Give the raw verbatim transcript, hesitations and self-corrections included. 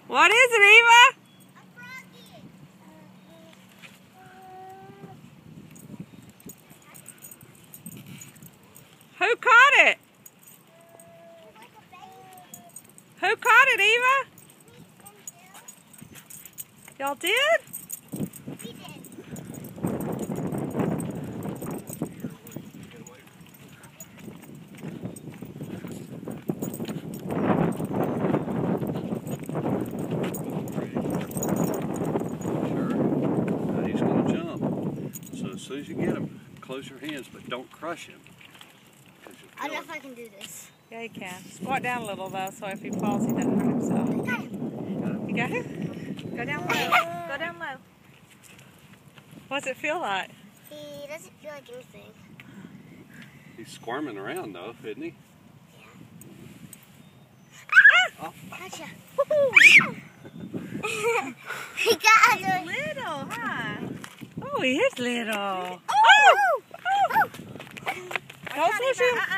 What is it, Eva? A froggy. Who caught it? It's like a baby. Who caught it, Eva? Y'all did? We did. So as soon as you get him, close your hands, but don't crush him. I don't know if I can do this. Yeah, you can. Squat down a little, though, so if he falls, he doesn't hurt himself. I got him. You got him? Go down low. Go down low. What does it feel like? He doesn't feel like anything. He's squirming around, though, isn't he? Yeah. Oh. Gotcha. He got He's it. little, huh? Oh, he is little. Oh! Oh! Don't switch him.